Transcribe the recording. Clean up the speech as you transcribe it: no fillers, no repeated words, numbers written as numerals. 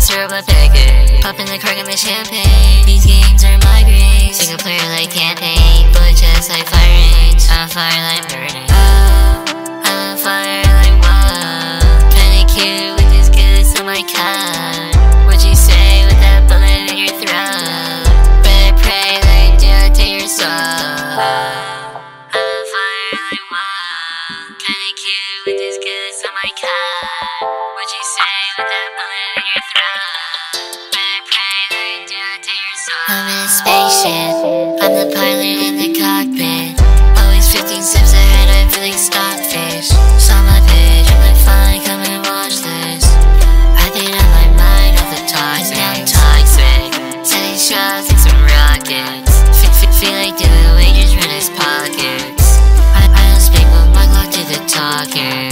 syrup a packet. Popping the cork in my champagne. These games are my graves. Single player like campaign. Bullet just like fire range. I'm on fire like burning. I'm on fire like wow. Kinda cute with this goose on my cock. What'd you say with that bullet in your throat? Better pray they do not take your soul. I'm on fire like wow. Kinda cute with this goose on my cock. What'd you say with that bullet in your throat? Better pray they do not take your soul. I'm in a spaceship. I'm the pilot in the cockpit. Always 15 steps ahead, I'm feeling Stockfish. Saw my pitch, I'm like fine, come and watch this. I think on my mind of the toxic. I'm toxic. Sending shots like some rockets. Feel like doing weight, just run his pockets. I don't speak, but my luck to the talker.